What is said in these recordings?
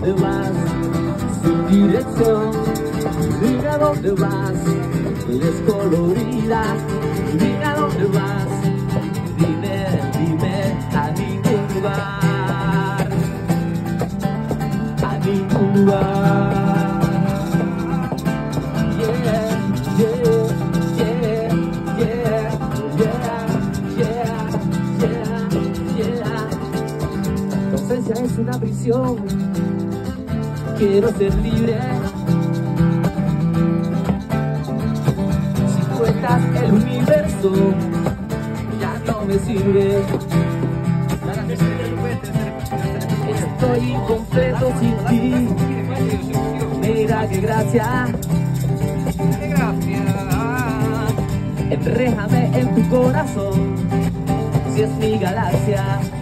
dónde vas, sin dirección. Dime a dónde vas, descolorida. Dime a dónde vas, dime, dime, a ningún lugar, a ningún lugar. Yeah, yeah, yeah, yeah, yeah, yeah, yeah, yeah. Tu ausencia es una prisión, quiero ser libre. Si cuentas el universo, ya no me sirve. Estoy incompleto sin ti. Mira qué gracia. Enréjame en tu corazón, si es mi galaxia.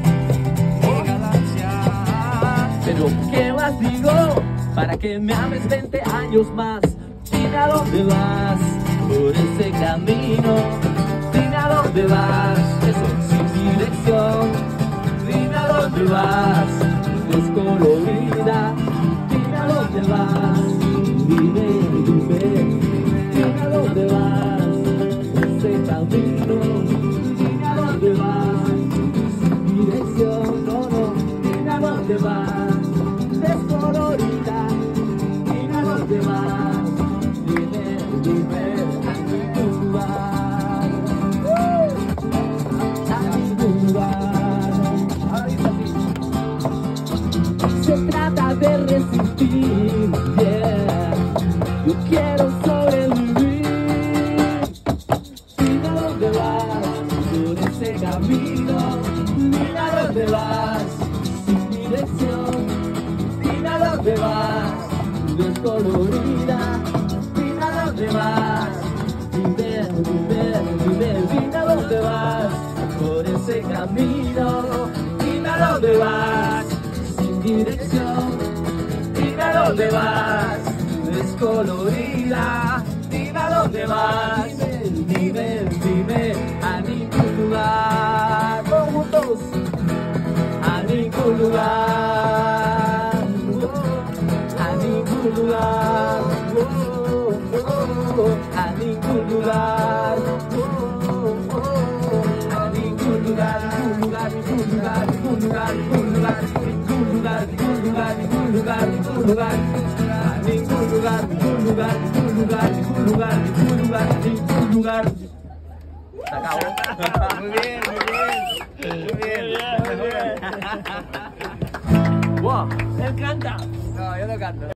Pero ¿qué más digo? Para que me ames 20 años más. Dime a dónde vas, por ese camino. Dime a dónde vas, eso sin dirección. Dime a dónde vas, descolorida. Dime a dónde vas, dime, dime. Dime a dónde vas, ese camino. Dime a dónde vas, sin dirección. No, no, dime a dónde vas, descolorida. Dime a dónde vas, dime, dime, a ningún lugar, a ningún lugar. Se trata de resistir, yeah. Yo quiero sobrevivir. Dime a dónde vas, por ese camino. Dime a dónde vas, sin dirección. Dime a dónde vas, descolorida. Dime a dónde vas, dime, dime, dime. Dime a dónde vas, por ese camino. Dime a dónde vas, sin dirección. Dime a dónde vas, descolorida. Dime a dónde vas, dime, dime, a ningún lugar. Todos juntos, a ningún lugar, a ningún lugar, a ningún lugar, a ningún lugar, ningún lugar, ningún lugar, ningún lugar, ningún lugar, ningún lugar, ningún lugar, ningún lugar, ningún lugar, a ningún lugar, ningún lugar, ningún lugar, ningún lugar, ningún lugar, ningún lugar. Se acabó. Muy bien, muy bien. Muy bien, muy bien. Wow, él canta. No, yo no canto.